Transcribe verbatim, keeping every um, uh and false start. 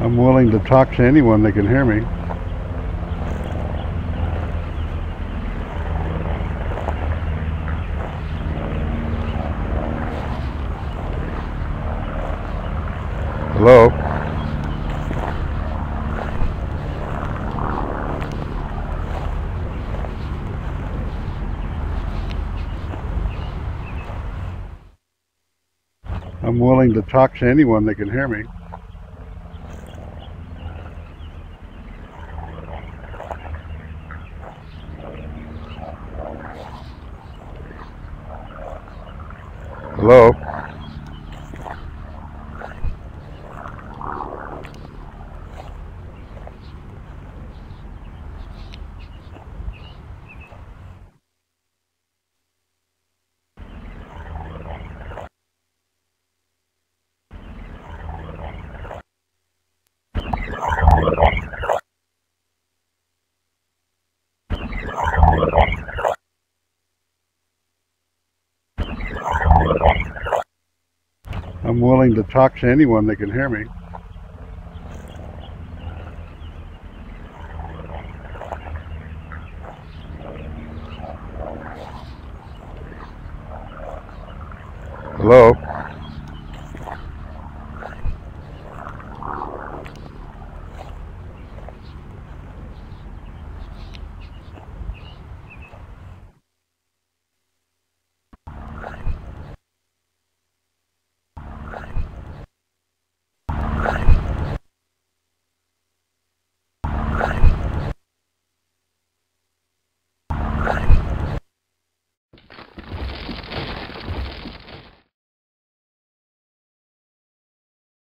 I'm willing to talk to anyone that can hear me. Hello? I'm willing to talk to anyone that can hear me. Hello? I'm willing to talk to anyone that can hear me. Hello?